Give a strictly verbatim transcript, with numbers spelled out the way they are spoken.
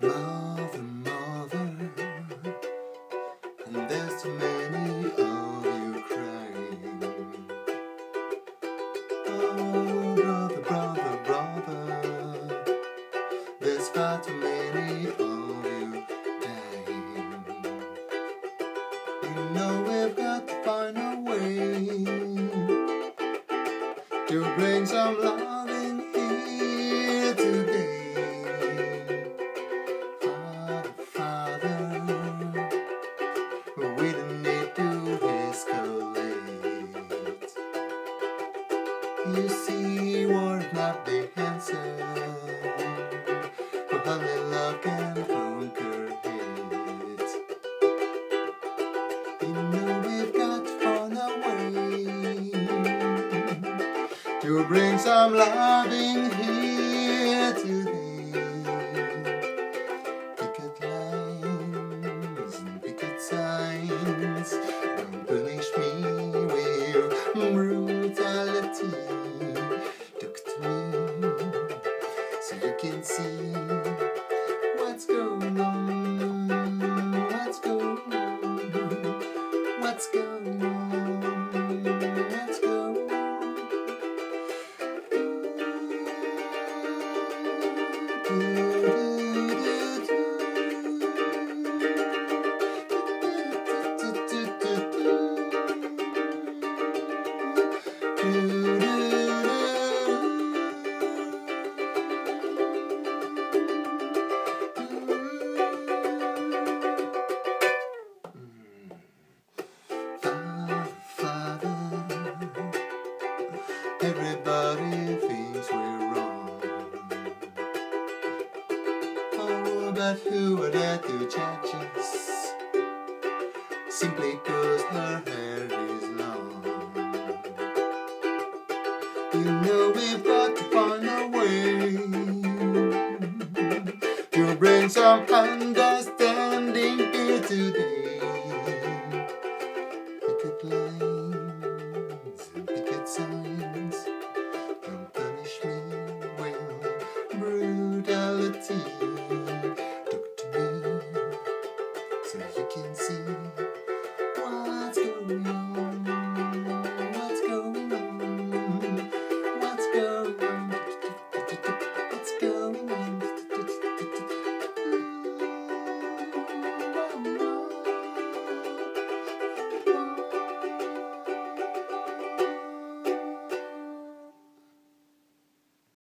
Mother, mother, and there's too many of you crying. Oh, brother, brother, brother, there's far too many of you dying. You know we've got to find a way to bring some love in here today. Father, Father, we don't need to escalate. You see, war's not the answer, but only love can conquer hate. You know we've got to find a way to bring some love in here today. Picket lines and picket signs, don't punish me with brutality. Talk to me so you can see what's going on, what's going on, what's going on, what's going on. Everybody thinks we're wrong. Oh, but who are there to judge us? Simply cause her hair is long. You know we've got to find a way to bring some